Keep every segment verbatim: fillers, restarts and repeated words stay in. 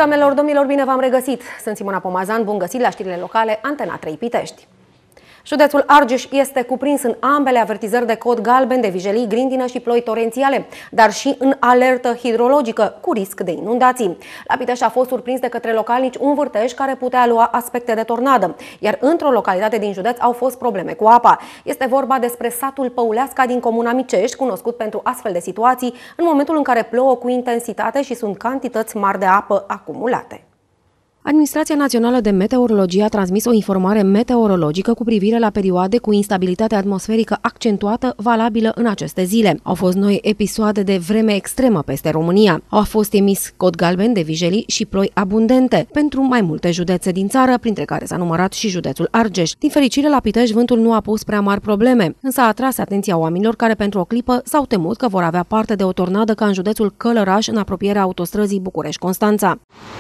Doamnelor, domnilor, bine v-am regăsit! Sunt Simona Pomazan, bun găsit la știrile locale Antena trei Pitești. Județul Argeș este cuprins în ambele avertizări de cod galben de vijelii, grindină și ploi torențiale, dar și în alertă hidrologică cu risc de inundații. La Pitești a fost surprins de către localnici un vârtej care putea lua aspecte de tornadă, iar într-o localitate din județ au fost probleme cu apa. Este vorba despre satul Păuleasca din comuna Micești, cunoscut pentru astfel de situații în momentul în care plouă cu intensitate și sunt cantități mari de apă acumulate. Administrația Națională de Meteorologie a transmis o informare meteorologică cu privire la perioade cu instabilitate atmosferică accentuată valabilă în aceste zile. Au fost noi episoade de vreme extremă peste România. Au fost emis cod galben de vijelii și ploi abundente pentru mai multe județe din țară, printre care s-a numărat și județul Argeș. Din fericire, la Pitești vântul nu a pus prea mari probleme, însă a atras atenția oamenilor care pentru o clipă s-au temut că vor avea parte de o tornadă ca în județul Călăraș, în apropierea autostrăzii București-Constanța.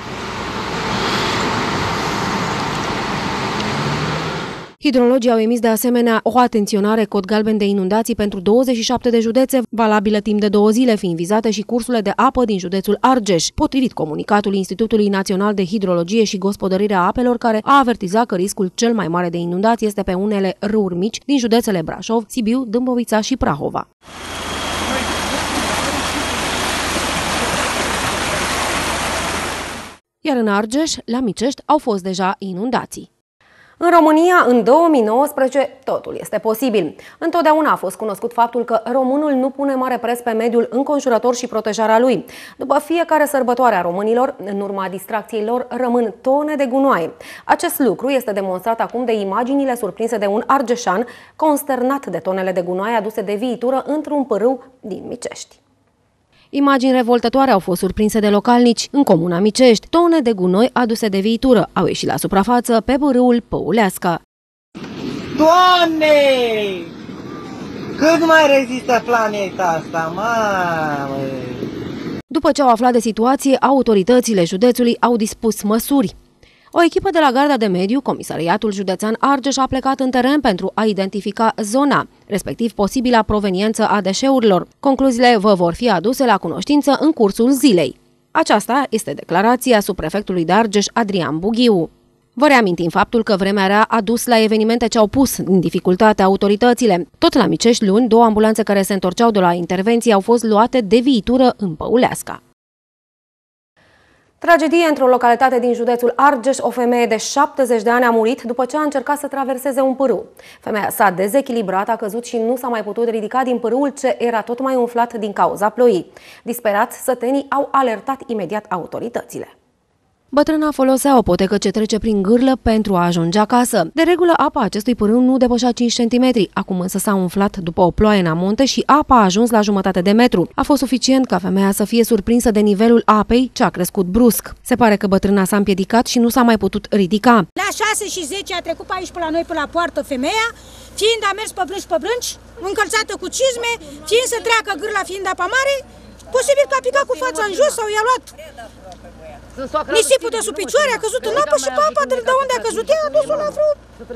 Hidrologii au emis de asemenea o atenționare cod galben de inundații pentru douăzeci și șapte de județe, valabilă timp de două zile, fiind vizate și cursurile de apă din județul Argeș, potrivit comunicatului Institutului Național de Hidrologie și Gospodărire a Apelor, care a avertizat că riscul cel mai mare de inundații este pe unele râuri mici din județele Brașov, Sibiu, Dâmbovița și Prahova. Iar în Argeș, la Micești, au fost deja inundații. În România, în două mii nouăsprezece, totul este posibil. Întotdeauna a fost cunoscut faptul că românul nu pune mare preț pe mediul înconjurător și protejarea lui. După fiecare sărbătoare a românilor, în urma distracției lor, rămân tone de gunoaie. Acest lucru este demonstrat acum de imaginile surprinse de un argeșan consternat de tonele de gunoaie aduse de viitură într-un pârâu din Micești. Imagini revoltătoare au fost surprinse de localnici în comuna Micești. Tone de gunoi aduse de viitură au ieșit la suprafață pe pârâul Păuleasca. Doamne! Cât mai rezistă planeta asta, mamă! După ce au aflat de situație, autoritățile județului au dispus măsuri. O echipă de la Garda de Mediu, Comisariatul Județean Argeș, a plecat în teren pentru a identifica zona, respectiv posibila proveniență a deșeurilor. Concluziile vă vor fi aduse la cunoștință în cursul zilei. Aceasta este declarația subprefectului de Argeș, Adrian Bughiu. Vă reamintim faptul că vremea rea a dus la evenimente ce au pus în dificultate autoritățile. Tot la Micești, luni, două ambulanțe care se întorceau de la intervenție au fost luate de viitură în Păuleasca. Tragedie într-o localitate din județul Argeș. O femeie de șaptezeci de ani a murit după ce a încercat să traverseze un pârâu. Femeia s-a dezechilibrat, a căzut și nu s-a mai putut ridica din pârâul ce era tot mai umflat din cauza ploii. Disperați, sătenii au alertat imediat autoritățile. Bătrâna folosea o potecă ce trece prin gârlă pentru a ajunge acasă. De regulă, apa acestui pârâu nu depășea cinci centimetri, acum însă s-a umflat după o ploaie în amonte și apa a ajuns la jumătate de metru. A fost suficient ca femeia să fie surprinsă de nivelul apei, ce a crescut brusc. Se pare că bătrâna s-a împiedicat și nu s-a mai putut ridica. La șase și zece a trecut pe aici, pe la noi, pe la poartă, femeia, fiind a mers pe brânci pe brânci, încălțată cu cizme, fiind să treacă gârla, fiind apa mare, posibil că a picat cu fața în jos sau i-a luat nisipul de sub picioare, a căzut în apă și pe apa de unde a căzut ea a dus-o la vreo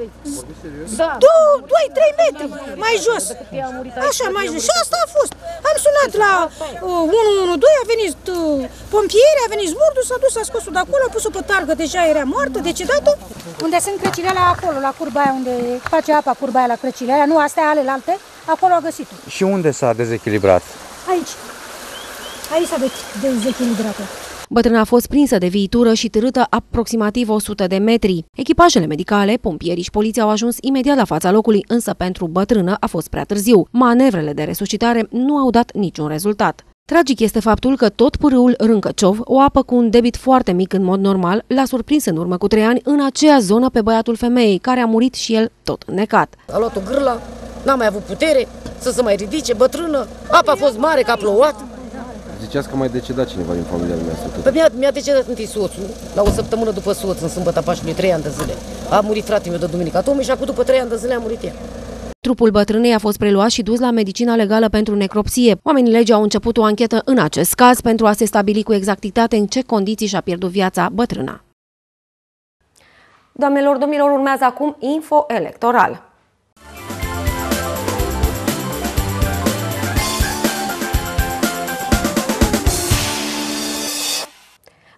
doi trei metri mai jos. Așa, mai jos. Și asta a fost. Am sunat la unu unu doi, a venit pompieri, a venit zburdul, s-a dus, a scos-o de acolo, a pus-o pe targă, deja era moartă, decedată. Unde sunt crăcile alea acolo, la curba aia, unde face apa curba aia la crăcile alea, nu astea alelalte, acolo a găsit-o. Și unde s-a dezechilibrat? Aici. Aici s-a dezechilibrat. Bătrâna a fost prinsă de viitură și târâtă aproximativ o sută de metri. Echipajele medicale, pompierii și poliția au ajuns imediat la fața locului, însă pentru bătrână a fost prea târziu. Manevrele de resuscitare nu au dat niciun rezultat. Tragic este faptul că tot pârâul Râncăciov, o apă cu un debit foarte mic în mod normal, l-a surprins în urmă cu trei ani în aceea zonă pe băiatul femeii, care a murit și el tot înnecat. A luat o gârla, n-a mai avut putere să se mai ridice, bătrână, apa a fost mare, că a plouat. Ziceați că mai decedat cineva din familia dumneavoastră. Păi mi-a, mi-a decedat întâi soțul, la o săptămână după soț, în sâmbătă Paștelui, trei ani de zile. A murit fratele meu de duminică Tome și acum după trei ani de zile a murit ea. Trupul bătrânei a fost preluat și dus la medicina legală pentru necropsie. Oamenii legii au început o anchetă în acest caz pentru a se stabili cu exactitate în ce condiții și-a pierdut viața bătrâna. Doamnelor, domnilor, urmează acum info electoral.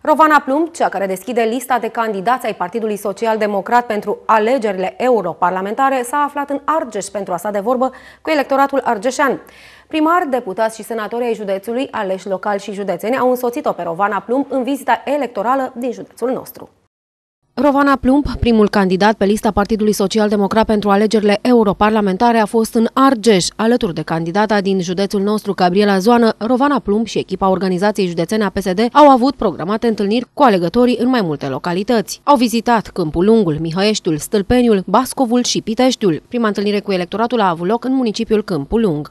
Rovana Plumb, cea care deschide lista de candidați ai Partidului Social Democrat pentru alegerile europarlamentare, s-a aflat în Argeș pentru a sta de vorbă cu electoratul argeșean. Primari, deputați și senatori ai județului, aleși locali și județeni, au însoțit-o pe Rovana Plumb în vizita electorală din județul nostru. Rovana Plumb, primul candidat pe lista Partidului Social Democrat pentru alegerile europarlamentare, a fost în Argeș. Alături de candidata din județul nostru, Gabriela Zoană, Rovana Plumb și echipa organizației județene a P S D au avut programate întâlniri cu alegătorii în mai multe localități. Au vizitat Câmpul Lungul, Mihăieștiul, Stâlpeniul, Bascovul și Piteștiul. Prima întâlnire cu electoratul a avut loc în municipiul Câmpul Lung.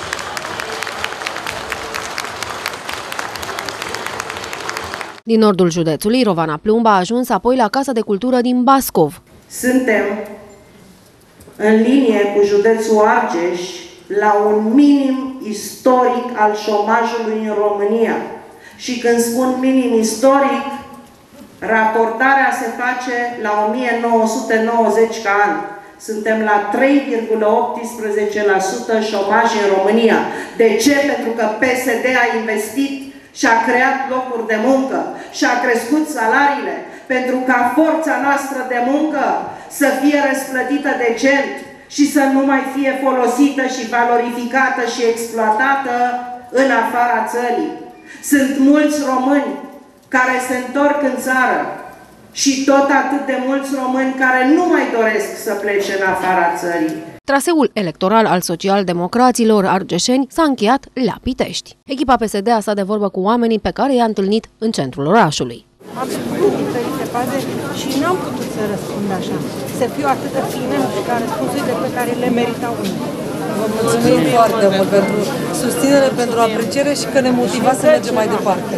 Din nordul județului, Rovana Plumb a ajuns apoi la Casa de Cultură din Bascov. Suntem în linie cu județul Argeș la un minim istoric al șomajului în România. Și când spun minim istoric, raportarea se face la o mie nouă sute nouăzeci ca an. Suntem la trei virgulă optsprezece la sută șomaj în România. De ce? Pentru că P S D a investit și-a creat locuri de muncă și-a crescut salariile pentru ca forța noastră de muncă să fie răsplătită decent și să nu mai fie folosită și valorificată și exploatată în afara țării. Sunt mulți români care se întorc în țară și tot atât de mulți români care nu mai doresc să plece în afara țării. Traseul electoral al social-democraților argeșeni s-a încheiat la Pitești. Echipa P S D a stat de vorbă cu oamenii pe care i-a întâlnit în centrul orașului. Am spus diferite faze și n-am putut să răspund așa, să fiu atât de fină ca răspunsurile pe care le meritau unii. Vă mulțumim foarte mult pentru susținere, pentru apreciere și că ne motivați să mergem mai departe.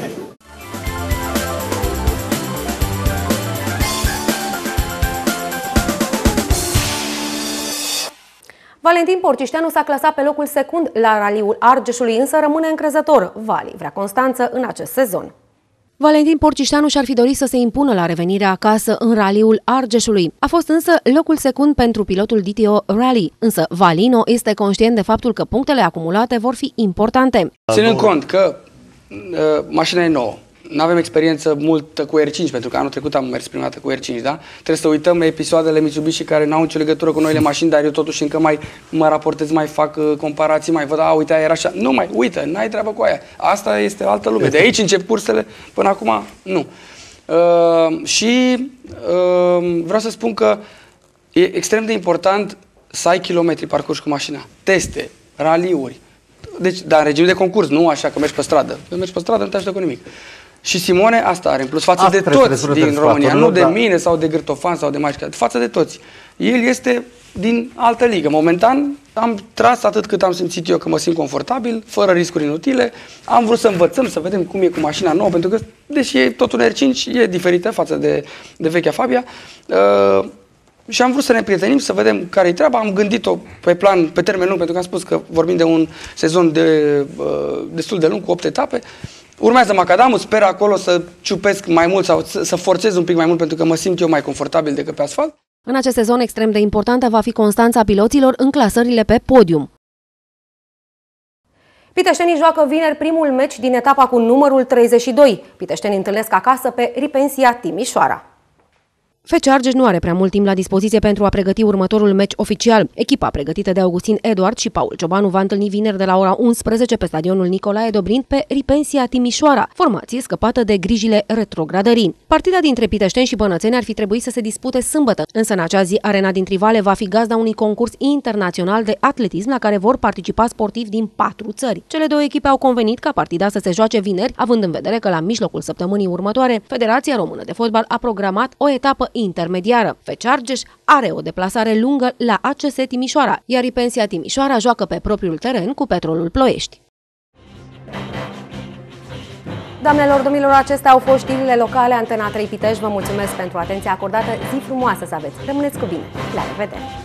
Valentin Porcișteanu s-a clasat pe locul secund la raliul Argeșului, însă rămâne încrezător. Vali vrea constanță în acest sezon. Valentin Porcișteanu și-ar fi dorit să se impună la revenirea acasă în raliul Argeșului. A fost însă locul secund pentru pilotul D T O Rally, însă Valino este conștient de faptul că punctele acumulate vor fi importante. Ținând cont că uh, mașina e nouă, nu avem experiență multă cu R cinci, pentru că anul trecut am mers prima dată cu R cinci, da? Trebuie să uităm episoadele Mitsubishi care n-au nicio legătură cu noile mașini, dar eu totuși încă mai mă raportez, mai fac uh, comparații, mai văd, a, uite, aia era așa. Nu mai, uite, n-ai treabă cu aia. Asta este altă lume. De aici încep cursele, până acum, nu. Uh, și uh, vreau să spun că e extrem de important să ai kilometri parcurși cu mașina, teste, raliuri. Deci, dar în regim de concurs, nu așa că mergi pe stradă. Când mergi pe stradă, nu te ajută cu nimic. Și Simone asta are, în plus față asta de toți din România, nu de da. mine sau de Gârtofan sau de Mașca, față de toți. El este din altă ligă. Momentan am tras atât cât am simțit eu că mă simt confortabil, fără riscuri inutile. Am vrut să învățăm, să vedem cum e cu mașina nouă, pentru că, deși e tot un R cinci, e diferită față de, de vechea Fabia. Uh, și am vrut să ne prietenim, să vedem care-i treaba. Am gândit-o pe plan, pe termen lung, pentru că am spus că vorbim de un sezon de, uh, destul de lung, cu opt etape. Urmează macadamul, sper acolo să ciupesc mai mult sau să, să forțez un pic mai mult, pentru că mă simt eu mai confortabil decât pe asfalt. În acest sezon extrem de importantă va fi constanța piloților în clasările pe podium. Piteștenii joacă vineri primul meci din etapa cu numărul treizeci și doi. Piteștenii întâlnesc acasă pe Ripensia Timișoara. F C Argeș nu are prea mult timp la dispoziție pentru a pregăti următorul meci oficial. Echipa pregătită de Augustin Eduard și Paul Ciobanu va întâlni vineri de la ora unsprezece pe stadionul Nicolae Dobrin pe Ripensia Timișoara, formație scăpată de grijile retrogradării. Partida dintre piteșteni și bănățeni ar fi trebuit să se dispute sâmbătă, însă în acea zi Arena din Trivale va fi gazda unui concurs internațional de atletism la care vor participa sportivi din patru țări. Cele două echipe au convenit ca partida să se joace vineri, având în vedere că la mijlocul săptămânii următoare Federația Română de Fotbal a programat o etapă intermediară. F C Argeș are o deplasare lungă la A C S Timișoara, iar Ripensia Timișoara joacă pe propriul teren cu Petrolul Ploiești. Doamnelor, domnilor, acestea au fost știrile locale Antena trei Pitești. Vă mulțumesc pentru atenția acordată. Zi frumoasă să aveți. Rămâneți cu bine. La revedere!